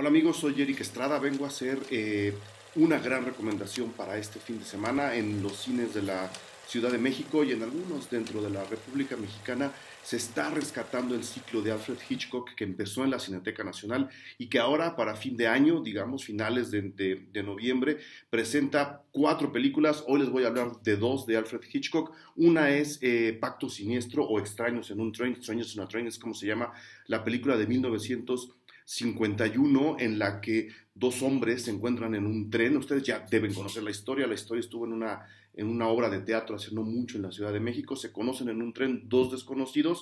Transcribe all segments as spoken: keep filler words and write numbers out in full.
Hola amigos, soy Eric Estrada, vengo a hacer eh, una gran recomendación para este fin de semana en los cines de la Ciudad de México y en algunos dentro de la República Mexicana. Se está rescatando el ciclo de Alfred Hitchcock que empezó en la Cineteca Nacional y que ahora para fin de año, digamos finales de, de, de noviembre, presenta cuatro películas. Hoy les voy a hablar de dos de Alfred Hitchcock. Una es eh, Pacto Siniestro o Extraños en un Tren, Strangers in a Train es como se llama la película de mil novecientos cincuenta y uno, en la que dos hombres se encuentran en un tren. Ustedes ya deben conocer la historia. La historia estuvo en una, en una obra de teatro hace no mucho en la Ciudad de México. Se conocen en un tren dos desconocidos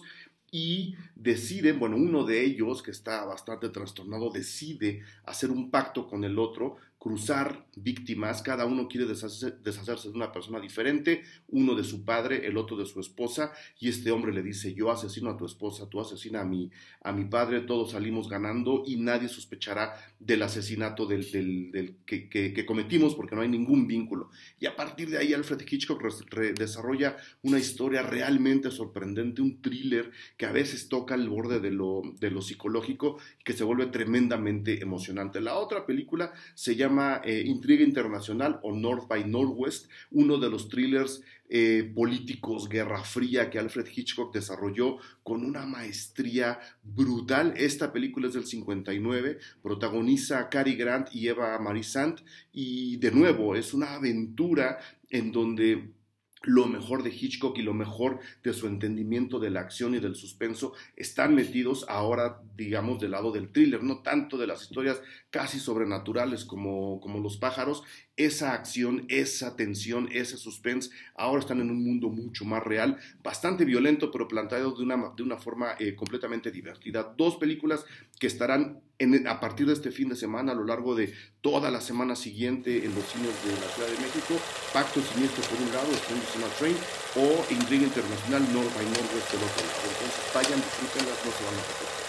y deciden, bueno, uno de ellos, que está bastante trastornado, decide hacer un pacto con el otro, cruzar víctimas. Cada uno quiere deshacer, deshacerse de una persona diferente, uno de su padre, el otro de su esposa, y este hombre le dice: yo asesino a tu esposa, tú asesinas a mi, a mi padre, todos salimos ganando y nadie sospechará del asesinato del, del, del que, que, que cometimos, porque no hay ningún vínculo. Y a partir de ahí Alfred Hitchcock re, re, desarrolla una historia realmente sorprendente, un thriller que a veces toca el borde de lo, de lo psicológico y que se vuelve tremendamente emocionante. La otra película se llama eh, Intriga Internacional o North by Northwest, uno de los thrillers eh, políticos, Guerra Fría, que Alfred Hitchcock desarrolló con una maestría brutal. Esta película es del cincuenta y nueve, protagoniza Cary Grant y Eva Marie Saint, y de nuevo es una aventura en donde lo mejor de Hitchcock y lo mejor de su entendimiento de la acción y del suspenso están metidos ahora, digamos, del lado del thriller, no tanto de las historias casi sobrenaturales como, como Los pájaros. Esa acción, esa tensión, ese suspense, ahora están en un mundo mucho más real, bastante violento, pero planteado de una, de una forma eh, completamente divertida. Dos películas que estarán en, a partir de este fin de semana, a lo largo de toda la semana siguiente en los cines de la Ciudad de México: Pacto Siniestro por un lado, Strangers in a Train, o Intriga Internacional, North by Northwest del otro lado. Entonces vayan, disfrútenlas, no se van a perder.